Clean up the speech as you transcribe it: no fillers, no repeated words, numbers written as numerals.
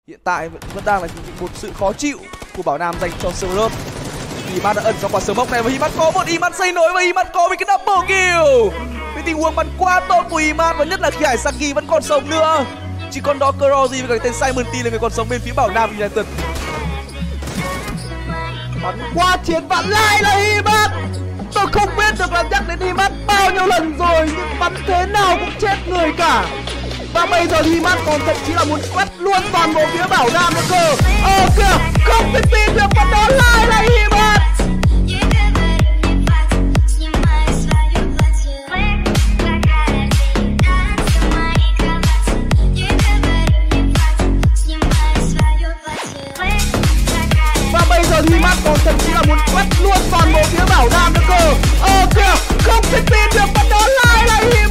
Hiện tại vẫn đang là một sự khó chịu của Bảo Nam dành cho Smurf. Iman đã ẩn trong quả smoke này và Iman có một Iman xây nối và Iman có một cái double kill. Cái tình huống bắn quá tốt của Iman và nhất là khi Hải Saki vẫn còn sống nữa. Chỉ còn đó Crozy với cái tên Simon T là người còn sống bên phía Bảo Nam United. Bắn qua chiến vạn lại là Iman. Tôi không biết được là nhắc đến Iman bao nhiêu lần rồi, nhưng bắn thế nào cũng chết người cả. Và bây giờ Iman còn thậm chí là muốn quét luôn toàn bộ phía Bảo Nam nữa cơ. Kìa, không thể tin được, và đó lại là Iman. Và bây giờ Iman còn thậm chí là muốn quét luôn toàn bộ phía Bảo Nam nữa cơ. Kìa, không thể tin được, và đó lại là Iman.